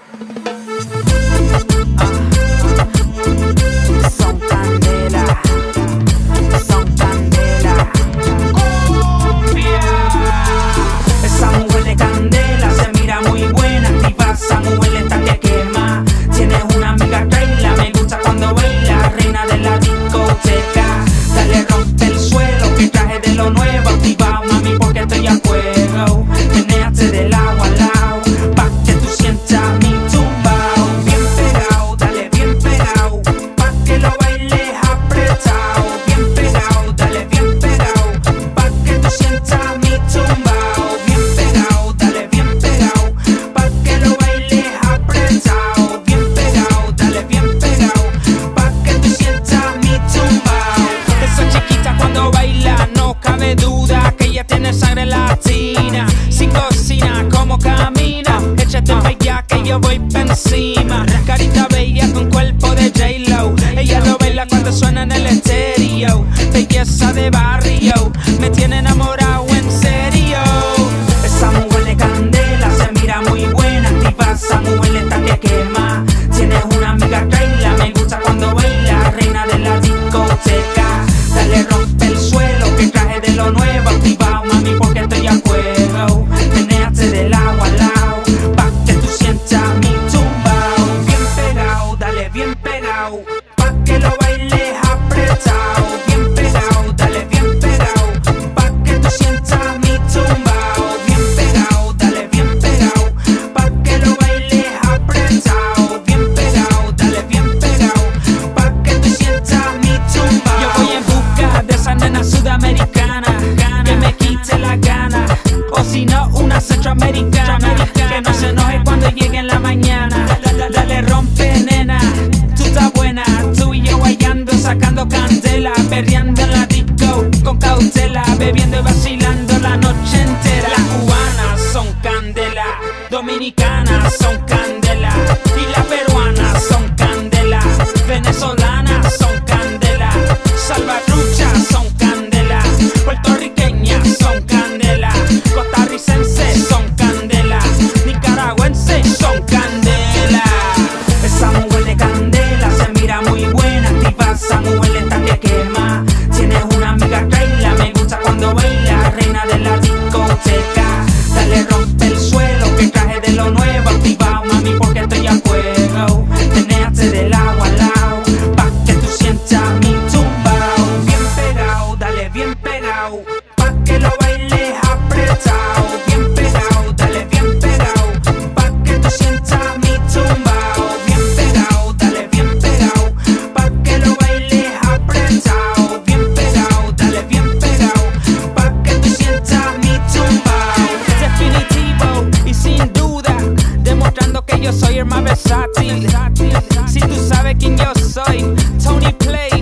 Son candela, son candela. Esa mujer de Candela se mira muy buena, activa, esa mujer está que quema. Tienes una amiga Candela, me gusta cuando baila, reina de la discoteca. Dale, rompe el suelo, que traje de lo nuevo, activa, mami, porque estoy a fuego. Menéate del lado a lado, pa' que tú sientas mi tumbao. Bien pegado, dale bien pegado, pa' que lo bailes apretado. Bien pegado, dale bien pegado, pa' que tú sientas mi tumbao. Bien pegado, dale bien pegado, pa' que lo bailes apretado. Bien pegado, dale bien pegado, pa' que tú sientas mi tumbao. Esa chiquita cuando baila no cabe duda que ella tiene sangre latina. Si cocina como camina, échate pa' allá que yo voy pa' encima. Carita bella con cuerpo de J-Lo, ella lo baila cuando suena en el estéreo. Belleza de barrio, me tiene enamorado en serio. Esa mujer de Candela se mira muy buena, activa, esa mujer está que quema. Tienes una amiga Candela, me gusta cuando baila, reina de la discoteca. Dale, rompe el suelo, que traje de lo nuevo, activa, mami, porque estoy a fuego. Menéate de lado a lado, pa' que tú sientas mi tumbao. Bien pegado, dale bien pegado, pa' que lo bailes apretado. Bien pegado, dale bien pegado, pa' que tú sientas mi tumbao. Bien pegado, dale bien pegado, pa' que lo bailes apretado. Bien pegado, dale bien pegado, pa' que tú sientas mi tumbao. Yo voy en busca de esa nena sudamericana que me quite la gana, o si no una centroamericana que no se enoje cuando llegue en la mañana. Dale rompe nena, tú estás buena, tú y yo bailando, sacando candela, perreando en la disco con cautela, bebiendo y vacilando la noche entera. Las cubanas son candela, dominicanas son candela, y las peruanas son candela, venezolanas son candela, salvatruchas son candela, puertorriqueñas son candela, costarricenses son candela, nicaragüenses son candela. Esa mujer de Candela se mira muy buena, activa, esa mujer está que quema. Tienes una amiga Candela, me gusta cuando baila, reina de la discoteca. Dale, rompe el suelo, que traje de lo nuevo, activa, mami, porque estoy a fuego. Menéate de lado a lado, pa' que tú sientas mi tumbao. Bien pegado, dale bien pegado, pa' que lo bailes apretado. Bien pegado, dale bien pegado, pa' que tú sientas mi tumbao. Bien pegado, dale bien pegado, pa' que lo bailes apretado. Bien pegado, dale bien pegado, pa' que tú sientas mi tumbao. Definitivo y sin duda, demostrando que yo soy el más versátil. Si tú sabes quién yo soy, Tony Play.